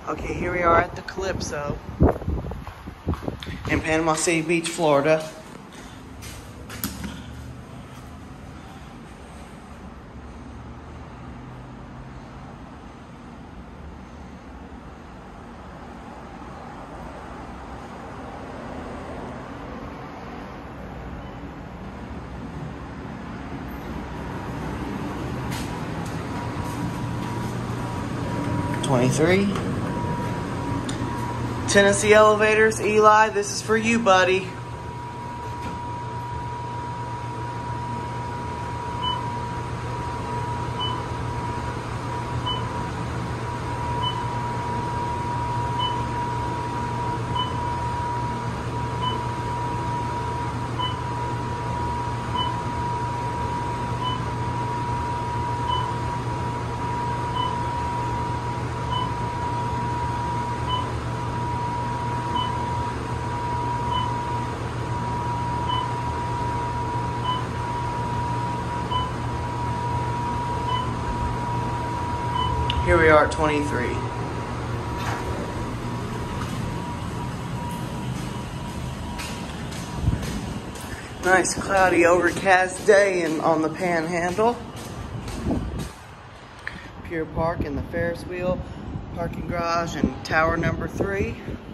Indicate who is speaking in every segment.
Speaker 1: Okay, here we are at the Calypso in Panama City Beach, Florida. Tennessee Elevators, Eli, this is for you, buddy. Here we are at 23. Nice cloudy overcast day on the Panhandle. Pier Park and the Ferris wheel, parking garage and tower number 3.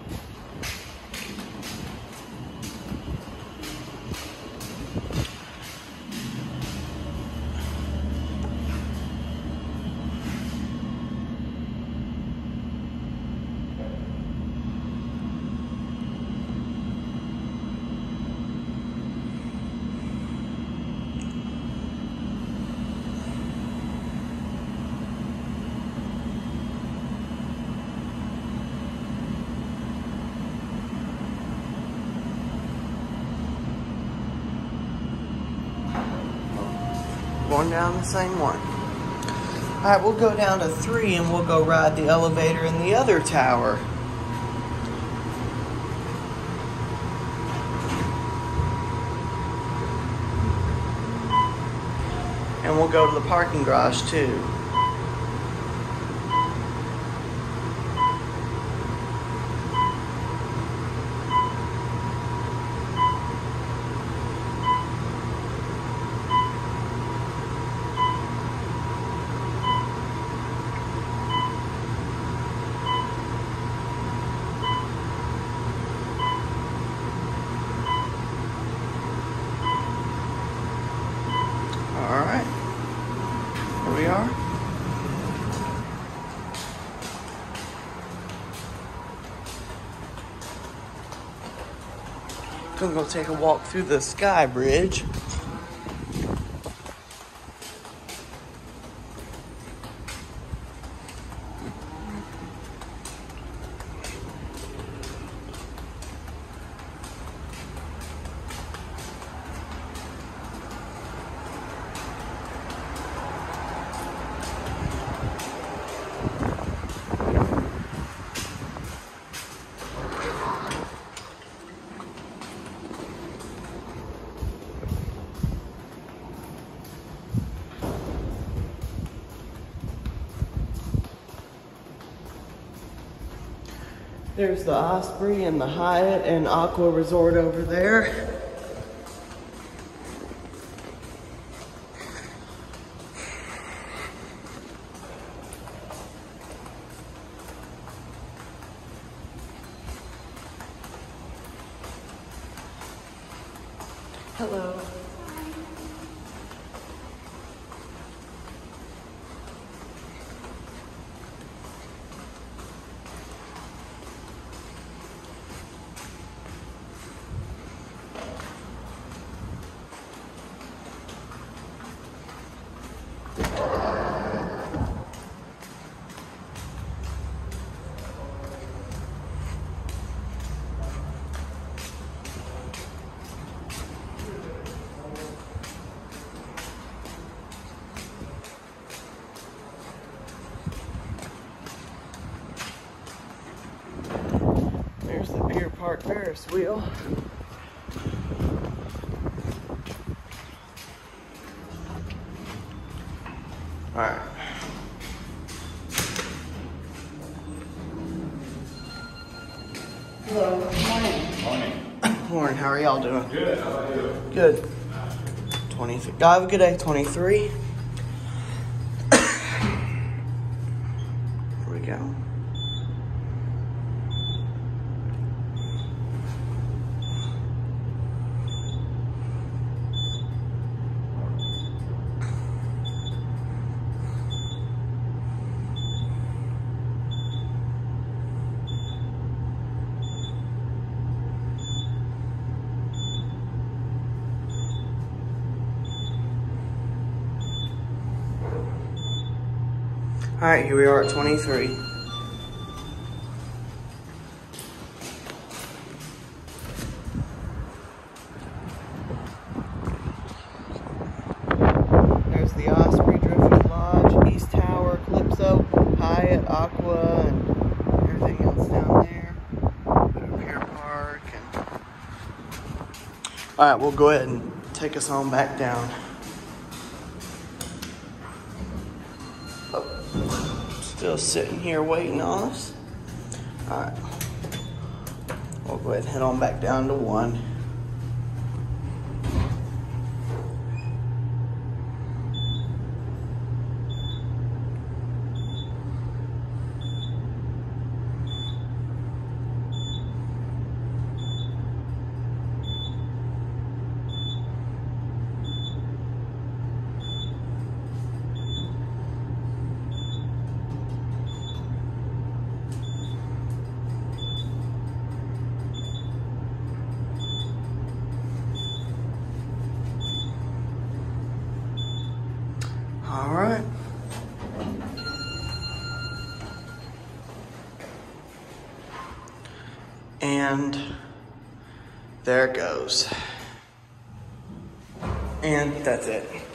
Speaker 1: Going down the same one. Alright, we'll go down to 3 and we'll go ride the elevator in the other tower. And we'll go to the parking garage too. Alright, here we are. Gonna go take a walk through the Sky Bridge. There's the Osprey and the Hyatt and Aqua Resort over there. Hello. There's the Pier Park Ferris wheel. All right. Hello. Morning.
Speaker 2: Morning.
Speaker 1: Morning. How are y'all doing?
Speaker 2: Good. How about you?
Speaker 1: Good. 23. Have a good day. 23. Here we go. All right, here we are at 23. There's the Osprey, Driftwood Lodge, East Tower, Calypso, Hyatt, Aqua, and everything else down there. Bit of Pier Park. All right, we'll go ahead and take us on back down. Still sitting here waiting on us. All right, we'll go ahead and head on back down to 1. All right. And there it goes. And that's it.